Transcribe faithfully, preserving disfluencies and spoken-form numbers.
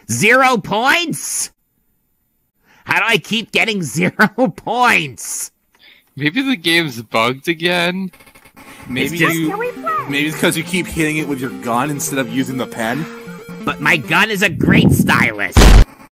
Zero points? How do I keep getting zero points? Maybe the game's bugged again. Maybe just- you, maybe it's because you keep hitting it with your gun instead of using the pen. But my gun is a great stylus.